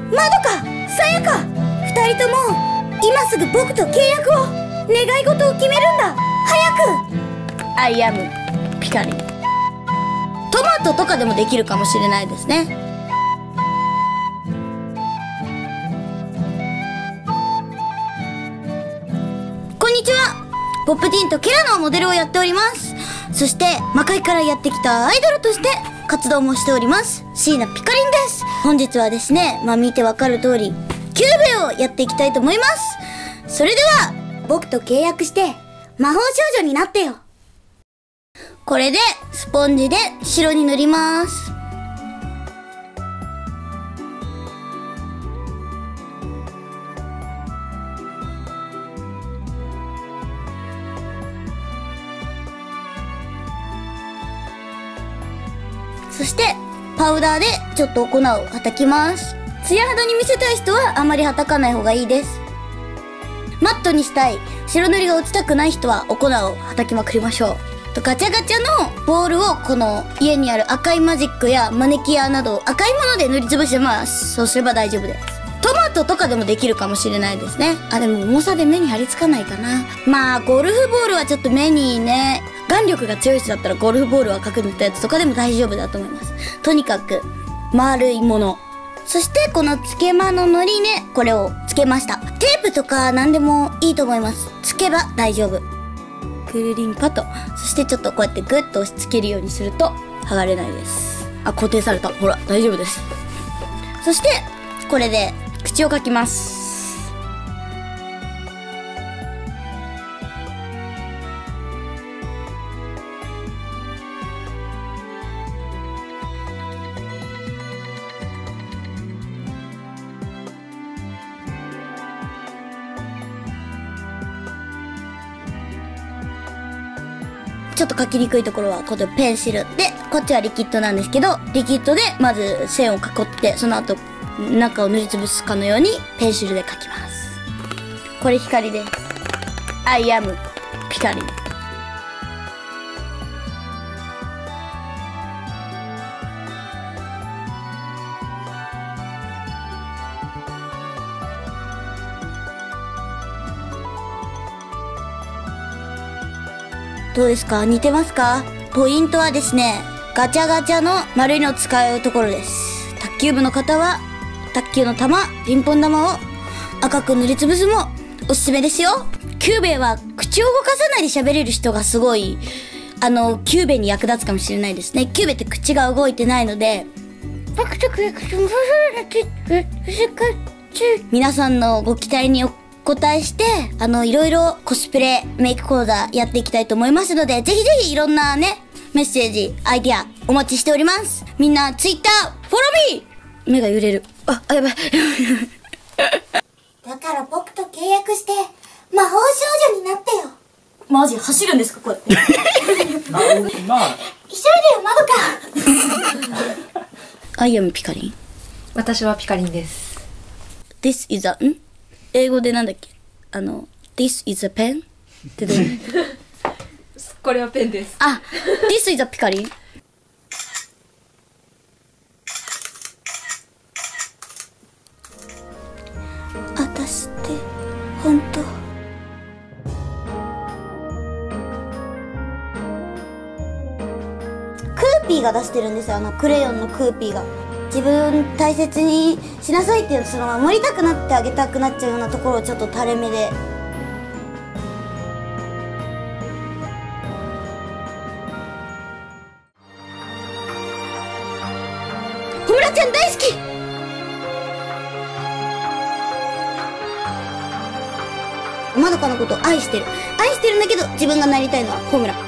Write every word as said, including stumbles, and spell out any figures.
まどか、さやか、二人とも今すぐ僕と契約を、願い事を決めるんだ。早く。アイアムピカリン。トマトとかでもできるかもしれないですね。こんにちは。ポップティーンとケラのモデルをやっております。そして魔界からやってきたアイドルとして活動もしております椎名ピカリンです。本日はですね、まあ見てわかる通りキューベをやっていきたいと思います。それでは僕と契約して魔法少女になってよ。これでスポンジで白に塗ります。そしてパウダーでちょっと粉をはたきます。ツヤ肌に見せたい人はあまりはたかない方がいいです。マットにしたい、白塗りが落ちたくない人はお粉をはたきまくりましょう。とガチャガチャのボールをこの家にある赤いマジックやマネキュアなど赤いもので塗りつぶします。そうすれば大丈夫です。トマトとかでもできるかもしれないですね。あ、でも重さで目に張り付かないかな。まあゴルフボールはちょっと目にね、眼力が強い人だったらゴルフボールは角塗ったやつとかでも大丈夫だと思います。とにかく丸いもの。そしてこのつけまののりね、これをつけました。テープとか何でもいいと思います。つけば大丈夫。くるりんぱと。そしてちょっとこうやってグッと押し付けるようにすると剥がれないです。あ、固定された。ほら、大丈夫です。そしてこれで口を描きます。ちょっと描きにくいところはこのペンシルで、こっちはリキッドなんですけど、リキッドでまず線を囲ってその後中を塗りつぶすかのようにペンシルで描きます。これ光です。アイアムピカリン。どうですか？似てますか？ポイントはですね、ガチャガチャの丸いのを使うところです。卓球部の方は卓球の球、ピンポン玉を赤く塗りつぶすもおすすめですよ。キューベは口を動かさないで喋れる人がすごい、あの、キューベに役立つかもしれないですね。キューベって口が動いてないので、皆さんのご期待にお答えして、あの、いろいろコスプレメイク講座やっていきたいと思いますので、ぜひぜひいろんなね、メッセージ、アイディアお待ちしております。みんなツイッターフォローミー。目が揺れる。あ、あ、やばい。だから僕と契約して魔法少女になってよ。マジ走るんですかこうやって。 あ、まあ。 一緒でよ、まどか。アイアムピカリン。 私はピカリンです。 This is a ん英語でなんだっけ、あの This is a pen ってどういうこれはペンです。 あ、This is a ピカリン。私って本当クーピーが出してるんですよ。あのクレヨンのクーピーが。自分大切にしなさいっていう、その守りたくなってあげたくなっちゃうようなところをちょっと垂れ目で。小村ちゃん大好き。まどかのこと愛してる愛してるんだけど、自分がなりたいのはホムラ。